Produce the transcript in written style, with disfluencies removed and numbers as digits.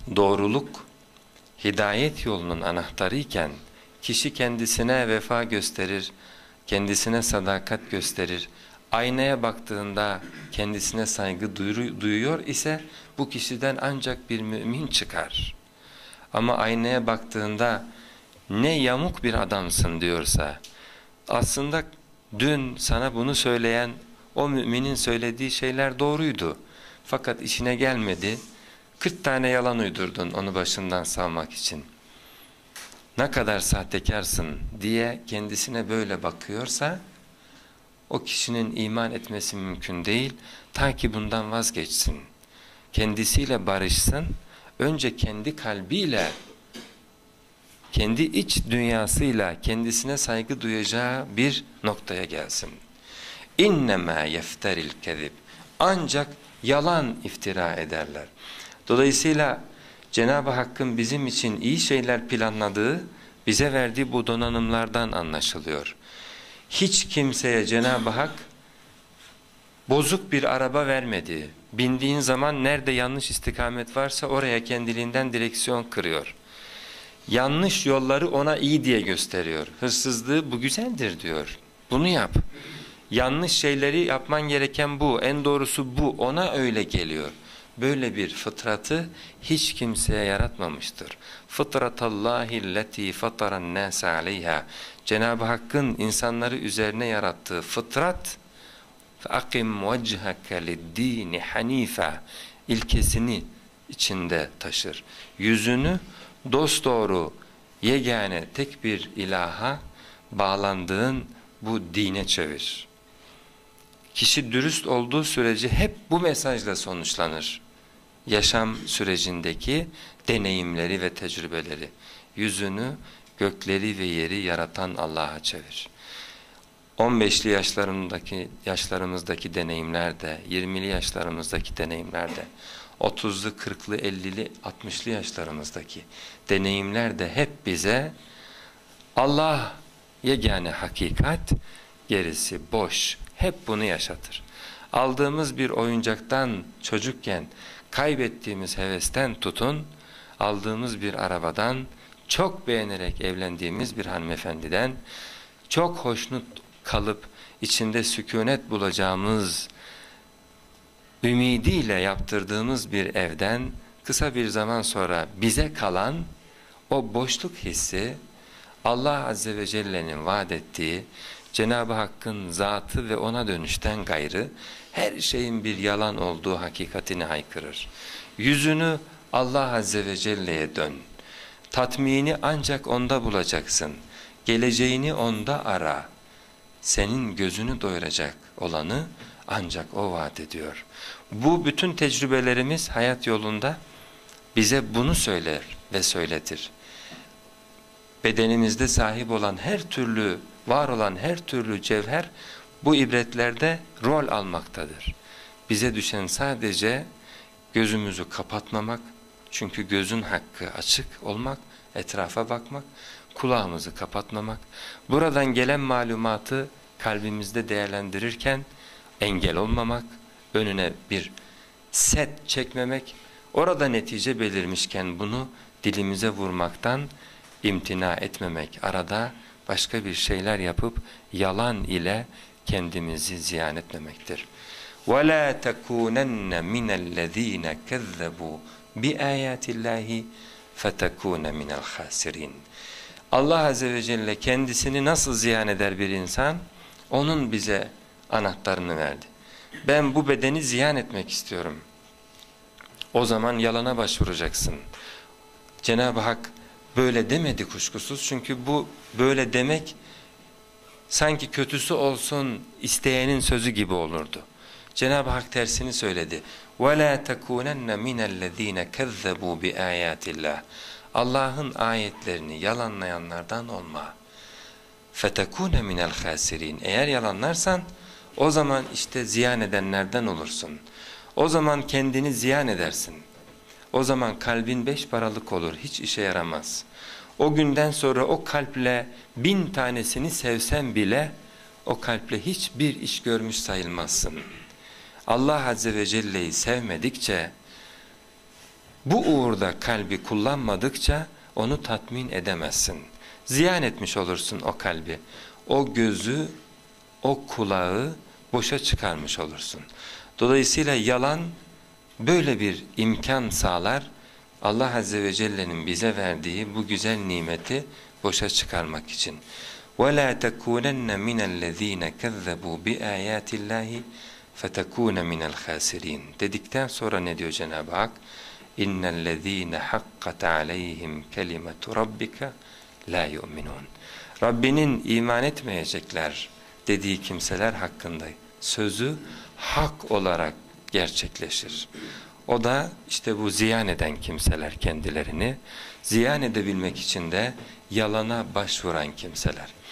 Doğruluk, hidayet yolunun anahtarı iken kişi kendisine vefa gösterir, kendisine sadakat gösterir, aynaya baktığında kendisine saygı duyuyor ise bu kişiden ancak bir mümin çıkar. Ama aynaya baktığında ne yamuk bir adamsın diyorsa, aslında dün sana bunu söyleyen o müminin söylediği şeyler doğruydu. Fakat işine gelmedi, 40 tane yalan uydurdun onu başından savmak için. Ne kadar sahtekarsın diye kendisine böyle bakıyorsa, o kişinin iman etmesi mümkün değil. Ta ki bundan vazgeçsin, kendisiyle barışsın, önce kendi kalbiyle, kendi iç dünyasıyla kendisine saygı duyacağı bir noktaya gelsin. İnnemâ yefteril kezib. Ancak yalan iftira ederler. Dolayısıyla Cenab-ı Hakk'ın bizim için iyi şeyler planladığı, bize verdiği bu donanımlardan anlaşılıyor. Hiç kimseye Cenab-ı Hak bozuk bir araba vermedi. Bindiğin zaman nerede yanlış istikamet varsa oraya kendiliğinden direksiyon kırıyor. Yanlış yolları ona iyi diye gösteriyor. Hırsızlığı bu güzeldir diyor. Bunu yap. Yanlış şeyleri yapman gereken bu, en doğrusu bu, ona öyle geliyor. Böyle bir fıtratı hiç kimseye yaratmamıştır. Fıtratallahi lleti fataran nâse aleyha. Cenab-ı Hakk'ın insanları üzerine yarattığı fıtrat, فَاَقِمْ وَجْهَكَ لِلدِّينِ حَن۪يفًا ilkesini içinde taşır. Yüzünü dosdoğru, yegane tek bir ilaha bağlandığın bu dine çevir. Kişi dürüst olduğu sürece hep bu mesajla sonuçlanır. Yaşam sürecindeki deneyimleri ve tecrübeleri. Yüzünü gökleri ve yeri yaratan Allah'a çevir. 15'li yaşlarımızdaki deneyimlerde, 20'li yaşlarımızdaki deneyimlerde, 30'lu, 40'lı, 50'li, 60'lı yaşlarımızdaki deneyimlerde hep bize Allah yegane hakikat, gerisi boş. Hep bunu yaşatır. Aldığımız bir oyuncaktan çocukken kaybettiğimiz hevesten tutun, aldığımız bir arabadan, çok beğenerek evlendiğimiz bir hanımefendiden, çok hoşnut kalıp içinde sükunet bulacağımız ümidiyle yaptırdığımız bir evden kısa bir zaman sonra bize kalan o boşluk hissi, Allah Azze ve Celle'nin vaat ettiği Cenab-ı Hakk'ın zatı ve ona dönüşten gayrı her şeyin bir yalan olduğu hakikatini haykırır. Yüzünü Allah Azze ve Celle'ye dön. Tatmini ancak onda bulacaksın. Geleceğini onda ara. Senin gözünü doyuracak olanı ancak o vaat ediyor. Bu bütün tecrübelerimiz hayat yolunda bize bunu söyler ve söyletir. Bedenimizde sahip olan her türlü, var olan her türlü cevher bu ibretlerde rol almaktadır. Bize düşen sadece gözümüzü kapatmamak, çünkü gözün hakkı açık olmak, etrafa bakmak, kulağımızı kapatmamak, buradan gelen malumatı kalbimizde değerlendirirken engel olmamak, önüne bir set çekmemek, orada netice belirmişken bunu dilimize vurmaktan imtina etmemek, arada başka bir şeyler yapıp yalan ile kendimizi ziyan etmemektir. وَلَا تَكُونَنَّ مِنَ الَّذ۪ينَ كَذَّبُوا بِآيَاتِ اللّٰهِ فَتَكُونَ مِنَ الْخَاسِرِينَ. Allah Azze ve Celle kendisini nasıl ziyan eder bir insan? Onun bize anahtarını verdi. Ben bu bedeni ziyan etmek istiyorum. O zaman yalana başvuracaksın. Cenab-ı Hak böyle demedi kuşkusuz, çünkü bu böyle demek sanki kötüsü olsun isteyenin sözü gibi olurdu. Cenab-ı Hak tersini söyledi. وَلَا تَكُونَنَّ مِنَ الَّذ۪ينَ كَذَّبُوا بِآيَاتِ اللّٰهِ. Allah'ın ayetlerini yalanlayanlardan olma. فَتَكُونَ مِنَ الْخَاسِرِينَ. Eğer yalanlarsan o zaman işte ziyan edenlerden olursun. O zaman kendini ziyan edersin. O zaman kalbin 5 paralık olur, hiç işe yaramaz. O günden sonra o kalple 1000 tanesini sevsen bile o kalple hiçbir iş görmüş sayılmazsın. Allah Azze ve Celle'yi sevmedikçe Bu uğurda kalbi kullanmadıkça onu tatmin edemezsin. Ziyan etmiş olursun o kalbi. O gözü, o kulağı boşa çıkarmış olursun. Dolayısıyla yalan böyle bir imkan sağlar. Allah Azze ve Celle'nin bize verdiği bu güzel nimeti boşa çıkarmak için. وَلَا تَكُونَنَّ مِنَ الَّذ۪ينَ كَذَّبُوا بِآيَاتِ اللّٰهِ فَتَكُونَ مِنَ الْخَاسِرِينَ dedikten sonra ne diyor Cenab-ı Hak? اِنَّ الَّذ۪ينَ حَقَّتْ عَلَيْهِمْ كَلِمَةُ رَبِّكَ لَا يُؤْمِنُونَ Rabbinin iman etmeyecekler dediği kimseler hakkında sözü hak olarak gerçekleşir. O da işte bu ziyan eden kimseler kendilerini, ziyan edebilmek için de yalana başvuran kimseler.